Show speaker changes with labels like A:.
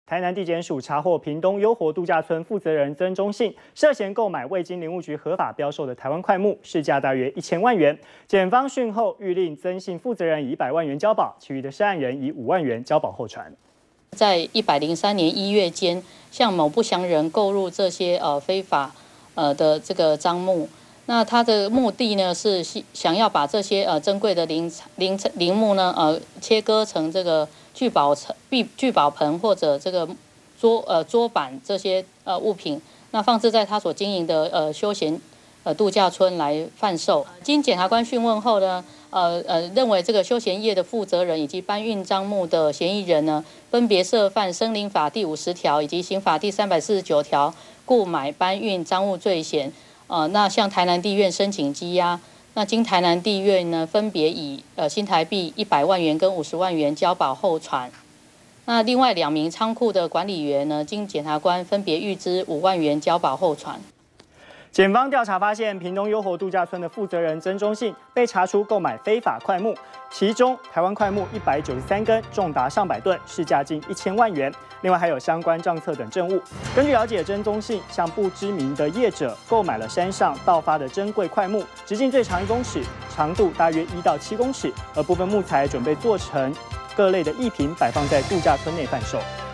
A: 台南地检署查获屏东优活度假村负责人曾中信涉嫌购买未经林务局合法标售的台湾快木，市价大约1000万元。检方讯后谕令曾信负责人以100万元交保，其余的涉案人以5万元交保候传。
B: 在103年1月间，向某不详人购入这些非法的这个樟木。那他的目的呢是想要把这些珍贵的林木呢切割成这个聚宝盆或者这个桌板这些物品，那放置在他所经营的休闲度假村来贩售。经检察官讯问后呢，认为这个休闲业的负责人以及搬运樟木的嫌疑人呢，分别涉犯森林法第50条以及刑法第349条购买搬运赃物罪嫌。那向台南地院申请羁押，那经台南地院呢分别以新台币100万元跟50万元交保候传。那另外2名仓库的管理员呢，经检察官分别预支5万元交保候传。
A: 检方调查发现，屏东优活度假村的负责人曾中信被查出购买非法快木，其中台湾快木193根，重达上百吨，市价近1000万元。另外还有相关账册等证物。根据了解，曾中信向不知名的业者购买了山上盗发的珍贵快木，直径最长1公尺，长度大约1到7公尺，而部分木材准备做成各类的艺品，摆放在度假村内贩售。